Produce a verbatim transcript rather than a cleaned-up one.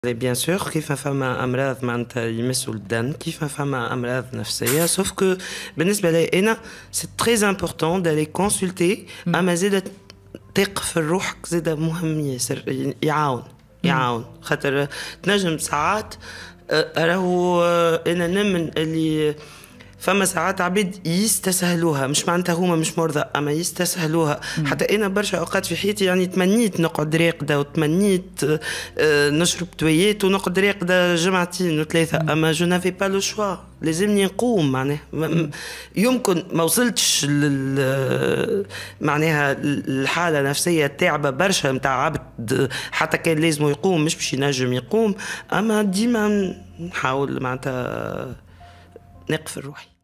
بيان سور كيف فما امراض معناتها يمسوا الدم، كيف فما امراض نفسيه، سوف كو بالنسبه لي انا سي تري امبورطون دالي كونسلتي. اما زيد تثق في روحك زيد مهم ياسر، يعاون يعاون خاطر تنجم ساعات راهو انا نمن اللي فما ساعات عبيد يستسهلوها، مش معناتها هما مش مرضى اما يستسهلوها. مم. حتى انا برشا اوقات في حياتي يعني تمنيت نقعد راقده وتمنيت نشرب تويات ونقعد راقده جمعتين وثلاثه، اما جو نافي با لو شوا، لازمني نقوم معناها. يمكن ما وصلتش لل معناها الحاله النفسيه تعبه برشا نتاع عبد حتى كان لازم يقوم مش باش ينجم يقوم، اما ديما نحاول معناتها نقف روحي.